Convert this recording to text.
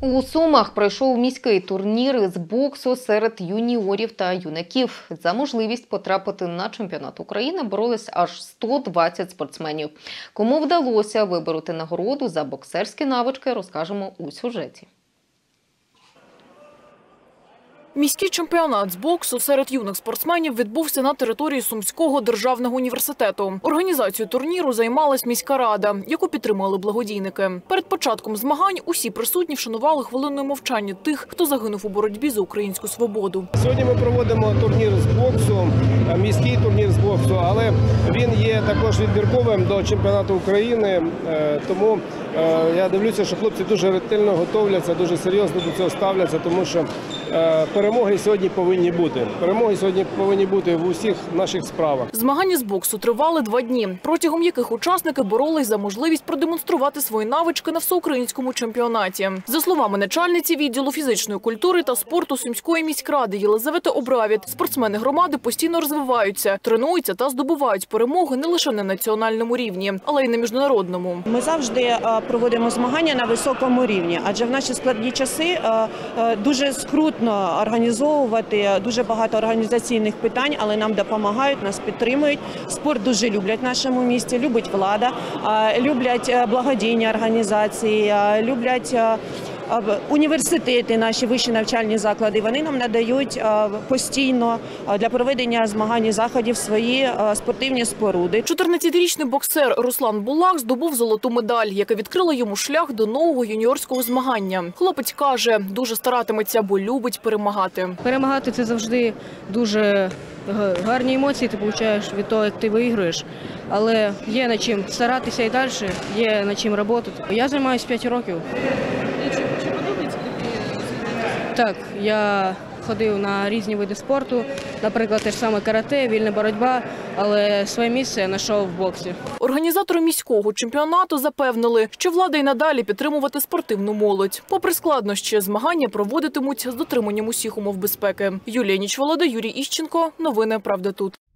У Сумах пройшов міський турнір з боксу серед юніорів та юнаків. За можливість потрапити на чемпіонат України боролись аж 120 спортсменів. Кому вдалося вибороти нагороду за боксерські навички, розкажемо у сюжеті. Міський чемпіонат з боксу серед юних спортсменів відбувся на території Сумського державного університету. Організацією турніру займалась міська рада, яку підтримали благодійники. Перед початком змагань усі присутні вшанували хвилиною мовчання тих, хто загинув у боротьбі за українську свободу. Сьогодні ми проводимо турнір з боксу, міський турнір з боксу, але він є також відбірковим до чемпіонату України. Тому я дивлюся, що хлопці дуже ретельно готовляться, дуже серйозно до цього ставляться, тому що перемоги сьогодні повинні бути. Перемоги сьогодні повинні бути в усіх наших справах. Змагання з боксу тривали 2 дні, протягом яких учасники боролись за можливість продемонструвати свої навички на всеукраїнському чемпіонаті. За словами начальниці відділу фізичної культури та спорту Сумської міськради Єлизавети Обравіт, спортсмени громади постійно розвиваються, тренуються та здобувають перемоги не лише на національному рівні, але й на міжнародному. Ми завжди проводимо змагання на високому рівні, адже в наші складні часи дуже скрутно організовувати, дуже багато організаційних питань, але нам допомагають, нас підтримують. Спорт дуже люблять в нашому місті, любить влада, люблять благодійні організації, люблять університети, наші вищі навчальні заклади. Вони нам надають постійно для проведення змагань і заходів свої спортивні споруди. 14-річний боксер Руслан Булак здобув золоту медаль, яка відкрила йому шлях до нового юніорського змагання. Хлопець каже, дуже старатиметься, бо любить перемагати. Перемагати – це завжди дуже гарні емоції ти отримуєш від того, як ти виграєш. Але є над чим старатися і далі, є над чим працювати. Я займаюся 5 років. Чи подобається тобі? Так, я ходив на різні види спорту, наприклад, те ж саме карате, вільна боротьба, але своє місце я знайшов в боксі. Організатори міського чемпіонату запевнили, що влада й надалі підтримувати спортивну молодь. Попри складнощі, змагання проводитимуть з дотриманням усіх умов безпеки. Юлія Нічволода, Юрій Іщенко. Новини «Правда тут».